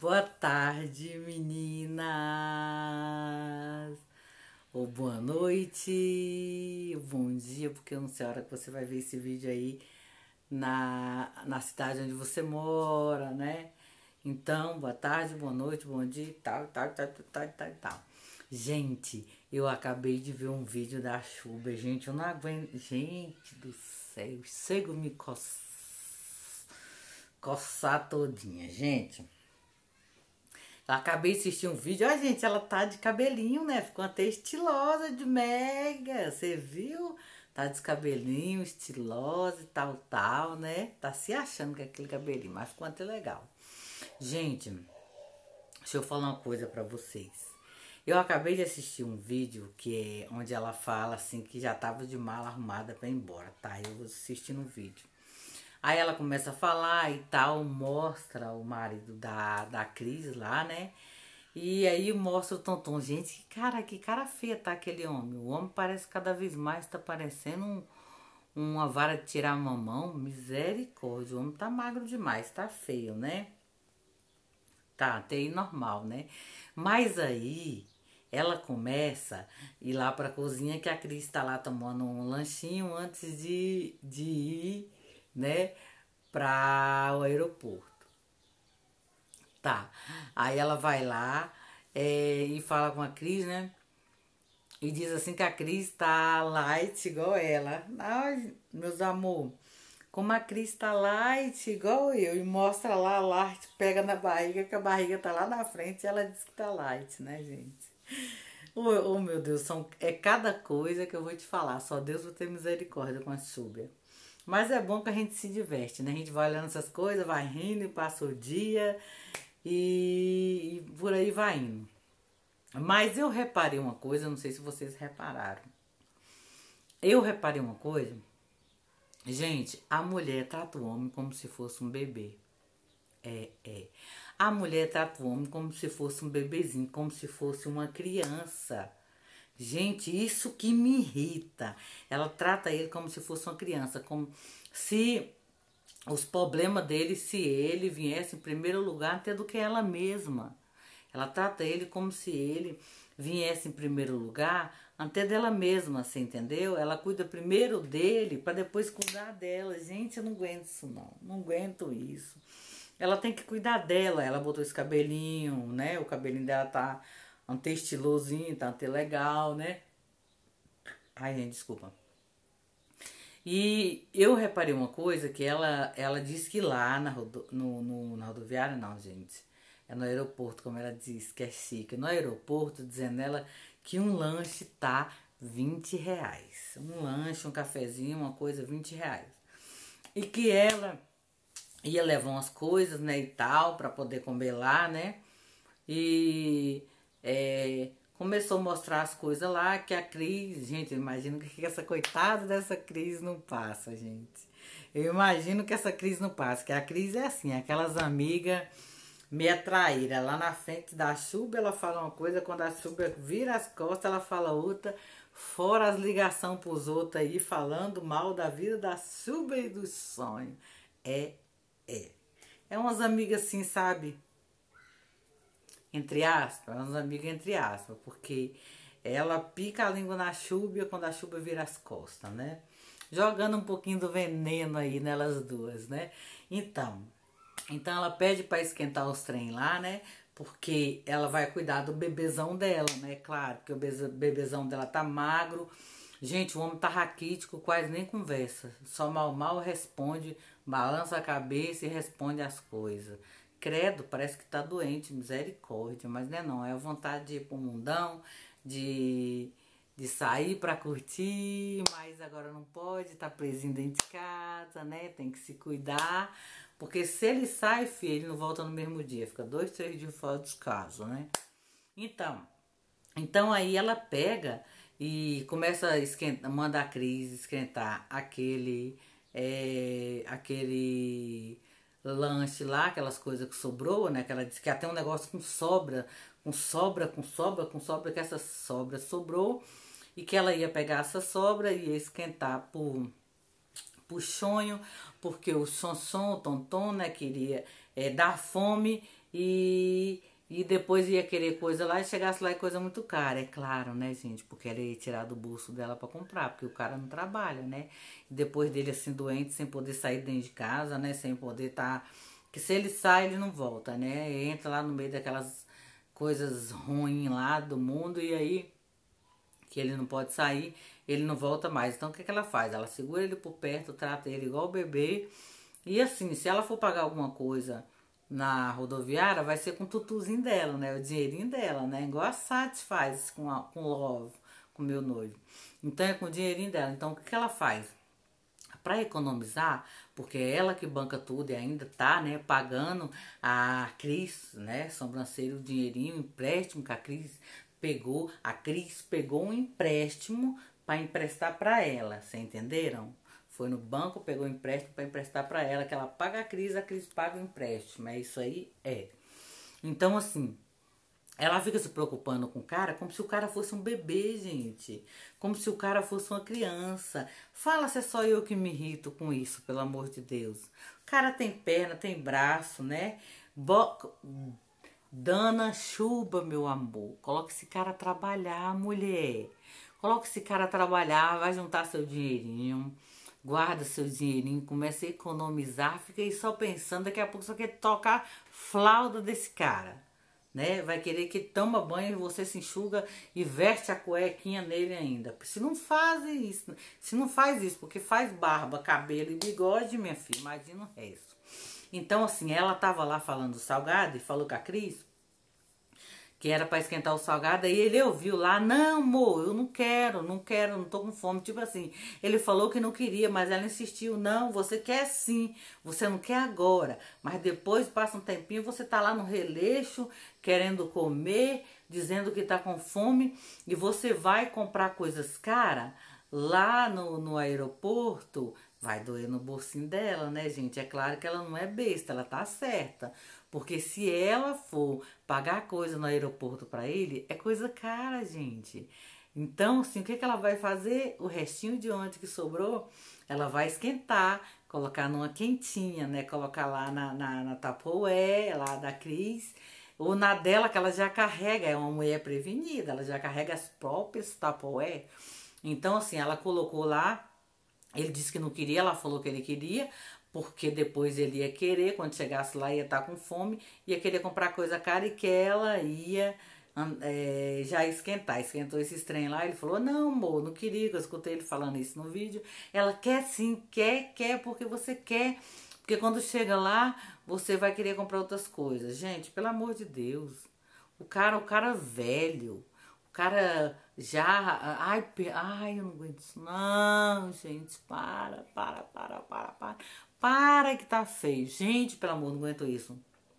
Boa tarde, meninas! Ou boa noite, ou bom dia, porque eu não sei a hora que você vai ver esse vídeo aí na cidade onde você mora, né? Então, boa tarde, boa noite, bom dia, tal, tal, tal, tal, tal, tal. Gente, eu acabei de ver um vídeo da Xuba, gente, eu não aguento. Gente do céu, chego a me coçar todinha, gente. Eu acabei de assistir um vídeo. Ó, gente, ela tá de cabelinho, né? Ficou até estilosa de mega. Você viu? Tá de cabelinho, estilosa e tal, tal, né? Tá se achando que é aquele cabelinho, mas ficou até legal. Gente, deixa eu falar uma coisa pra vocês. Eu acabei de assistir um vídeo que é onde ela fala assim que já tava de mala arrumada pra ir embora, tá? Eu assistindo um vídeo. Aí ela começa a falar e tal, mostra o marido da Cris lá, né? E aí mostra o Tonton. Gente, que cara feia tá aquele homem. O homem parece cada vez mais, tá parecendo uma vara de tirar mamão. Misericórdia, o homem tá magro demais, tá feio, né? Tá, até aí normal, né? Mas aí ela começa a ir lá pra cozinha que a Cris tá lá tomando um lanchinho antes de ir, né, para o aeroporto. Tá. Aí ela vai lá e fala com a Cris, né? E diz assim que a Cris tá light igual ela. Ai, meus amor, como a Cris tá light igual eu. E mostra lá, light, pega na barriga, que a barriga tá lá na frente e ela diz que tá light, né, gente? Oh, meu Deus, é cada coisa que eu vou te falar. Só Deus vai ter misericórdia com a Súbia. Mas é bom que a gente se diverte, né? A gente vai olhando essas coisas, vai rindo e passa o dia e por aí vai indo. Mas eu reparei uma coisa, não sei se vocês repararam. Eu reparei uma coisa. Gente, a mulher trata o homem como se fosse um bebê. É. A mulher trata o homem como se fosse um bebezinho, como se fosse uma criança. Gente, isso que me irrita. Ela trata ele como se fosse uma criança, como se os problemas dele, se ele viesse em primeiro lugar até do que ela mesma. Ela trata ele como se ele viesse em primeiro lugar até dela mesma, você entendeu? Ela cuida primeiro dele para depois cuidar dela. Gente, eu não aguento isso não. Não aguento isso. Ela tem que cuidar dela. Ela botou esse cabelinho, né? O cabelinho dela tá até estilosinho, tá até legal, né? Ai, gente, desculpa. E eu reparei uma coisa que ela disse que lá na rodoviária, não, gente. É no aeroporto, como ela disse, que é chique. No aeroporto, dizendo ela que um lanche tá R$ 20. Um lanche, um cafezinho, uma coisa, R$ 20. E que ela ia levar umas coisas, né, e tal, pra poder comer lá, né? E começou a mostrar as coisas lá que a Cris, gente, eu imagino que essa coitada dessa Cris não passa, gente. Eu imagino que essa Cris não passa, que a Cris é assim, aquelas amigas meia traíra. Lá na frente da Xuba ela fala uma coisa, quando a Xuba vira as costas ela fala outra, fora as ligações pros outros aí, falando mal da vida da Xuba e dos sonhos. É. É umas amigas assim, sabe? Entre aspas, umas amigas entre aspas, porque ela pica a língua na Xuba quando a Xuba vira as costas, né? Jogando um pouquinho do veneno aí nelas duas, né? Então ela pede para esquentar os trem lá, né? Porque ela vai cuidar do bebezão dela, né? Claro, porque o bebezão dela tá magro. Gente, o homem tá raquítico, quase nem conversa. Só mal responde, balança a cabeça e responde as coisas. Credo, parece que tá doente, misericórdia. Mas não é não, é a vontade de ir pro mundão, de sair pra curtir, mas agora não pode, tá presinho dentro de casa, né? Tem que se cuidar. Porque se ele sai, filho, ele não volta no mesmo dia. Fica 2, 3 dias fora dos casos, né? Então aí ela pega e começa a esquentar, manda a Cris esquentar aquele lanche lá, aquelas coisas que sobrou, né? Que ela disse que até um negócio com sobra, que essa sobra sobrou e que ela ia pegar essa sobra e ia esquentar pro sonho, porque o Sonson, o Tonton, né, queria dar fome e depois ia querer coisa lá e chegasse lá e coisa muito cara, é claro, né, gente? Porque ela ia tirar do bolso dela pra comprar, porque o cara não trabalha, né? E depois dele assim doente, sem poder sair dentro de casa, né? Sem poder estar. Que se ele sai, ele não volta, né? Entra lá no meio daquelas coisas ruins lá do mundo e aí que ele não pode sair, ele não volta mais. Então o que que ela faz? Ela segura ele por perto, trata ele igual bebê. E assim, se ela for pagar alguma coisa na rodoviária, vai ser com o tutuzinho dela, né? O dinheirinho dela, né? Igual a Sati faz com o Love, com o meu noivo. Então é com o dinheirinho dela. Então o que que ela faz? Para economizar, porque é ela que banca tudo e ainda tá, né, pagando a Cris, né, sobrancelha, o dinheirinho, o empréstimo que a Cris pegou um empréstimo para emprestar para ela, vocês entenderam? Foi no banco, pegou um empréstimo para emprestar para ela, que ela paga a Cris paga o empréstimo, é isso aí, é. Então, assim, ela fica se preocupando com o cara como se o cara fosse um bebê, gente. Como se o cara fosse uma criança. Fala se é só eu que me irrito com isso, pelo amor de Deus. O cara tem perna, tem braço, né? Dana Chuba, meu amor. Coloca esse cara a trabalhar, mulher. Coloca esse cara a trabalhar, vai juntar seu dinheirinho. Guarda seu dinheirinho, começa a economizar. Fica aí só pensando, daqui a pouco só quer tocar flauta desse cara, né? Vai querer que toma banho e você se enxuga e veste a cuequinha nele ainda. Se não faz isso, se não faz isso, porque faz barba, cabelo e bigode, minha filha, imagina o resto. Então, assim, ela tava lá falando do salgado e falou com a Cris que era para esquentar o salgado, aí ele ouviu lá, não, amor, eu não quero, não tô com fome, tipo assim, ele falou que não queria, mas ela insistiu, não, você quer sim, você não quer agora, mas depois passa um tempinho, você tá lá no releixo, querendo comer, dizendo que tá com fome, e você vai comprar coisas caras, lá no aeroporto, vai doer no bolsinho dela, né, gente? É claro que ela não é besta, ela tá certa. Porque se ela for pagar coisa no aeroporto pra ele, é coisa cara, gente. Então, assim, o que que ela vai fazer? O restinho de ontem que sobrou, ela vai esquentar, colocar numa quentinha, né? Colocar lá na Tupperware, lá da Cris. Ou na dela, que ela já carrega, é uma mulher prevenida, ela já carrega as próprias Tupperware. Então, assim, ela colocou lá, ele disse que não queria, ela falou que ele queria, porque depois ele ia querer, quando chegasse lá ia estar com fome, ia querer comprar coisa cara e que ela ia já esquentar. Esquentou esse trem lá, ele falou, não, amor, não queria, que eu escutei ele falando isso no vídeo. Ela quer sim, quer, porque você quer. Porque quando chega lá, você vai querer comprar outras coisas. Gente, pelo amor de Deus. O cara velho. O cara já. Ai, eu não aguento isso. Não, gente. Para. Para que tá feio. Gente, pelo amor, não aguento isso.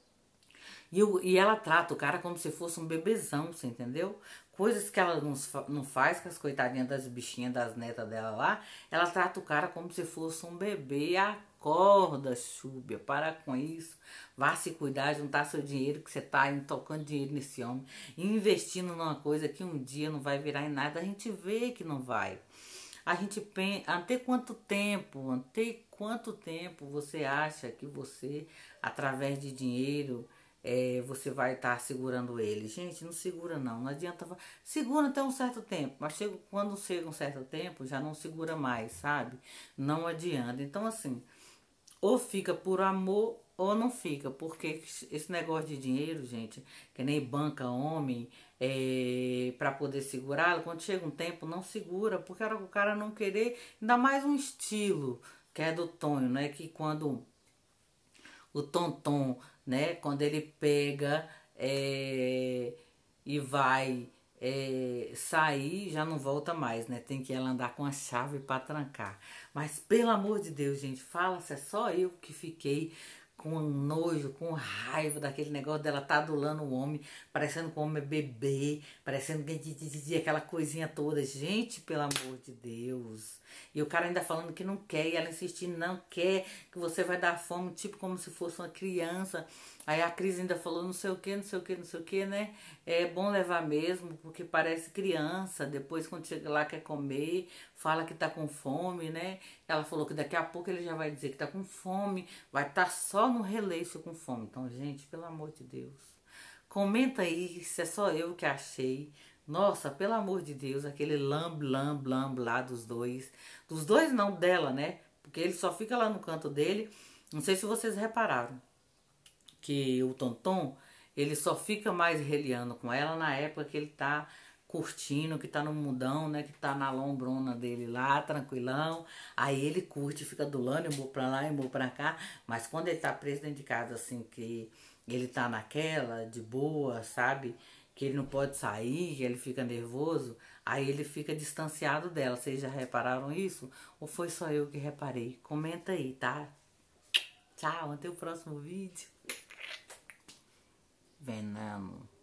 E ela trata o cara como se fosse um bebezão, você entendeu? Coisas que ela não faz com as coitadinhas das bichinhas, das netas dela lá. Ela trata o cara como se fosse um bebê. Acorda, Chúbia, para com isso. Vá se cuidar, juntar seu dinheiro, que você tá indo tocando dinheiro nesse homem. E investindo numa coisa que um dia não vai virar em nada. A gente vê que não vai. A gente pensa, até quanto tempo você acha que você, através de dinheiro, você vai estar segurando ele? Gente, não segura não adianta, segura até um certo tempo, mas quando chega um certo tempo, já não segura mais, sabe? Não adianta. Então, assim, ou fica por amor ou não fica, porque esse negócio de dinheiro, gente, que nem banca homem, para poder segurá-lo, quando chega um tempo não segura, porque era o cara não querer, ainda mais um estilo, que é do Tonho, né, que quando o Tonton, né, quando ele pega e vai sair, já não volta mais, né? Tem que ela andar com a chave para trancar. Mas pelo amor de Deus, gente, fala se é só eu que fiquei com nojo, com raiva daquele negócio dela tá adulando o homem, parecendo que o homem é bebê, parecendo aquela coisinha toda. Gente, pelo amor de Deus. E o cara ainda falando que não quer, e ela insistindo, não quer, que você vai dar fome, tipo como se fosse uma criança. Aí a Cris ainda falou não sei o que, né? É bom levar mesmo, porque parece criança. Depois quando chega lá quer comer, fala que tá com fome, né? Ela falou que daqui a pouco ele já vai dizer que tá com fome, vai estar só no releixo com fome. Então, gente, pelo amor de Deus, comenta aí se é só eu que achei. Nossa, pelo amor de Deus, aquele lamb lá dos dois. Dos dois não, dela, né? Porque ele só fica lá no canto dele. Não sei se vocês repararam que o Tonton, ele só fica mais reliando com ela na época que ele tá curtindo, que tá no mundão, né? Que tá na lombrona dele lá, tranquilão. Aí ele curte, fica adulando, eu vou pra lá, eu vou pra cá. Mas quando ele tá preso dentro de casa, assim, que ele tá naquela, de boa, sabe? Que ele não pode sair, que ele fica nervoso, aí ele fica distanciado dela. Vocês já repararam isso? Ou foi só eu que reparei? Comenta aí, tá? Tchau, até o próximo vídeo. Veneno.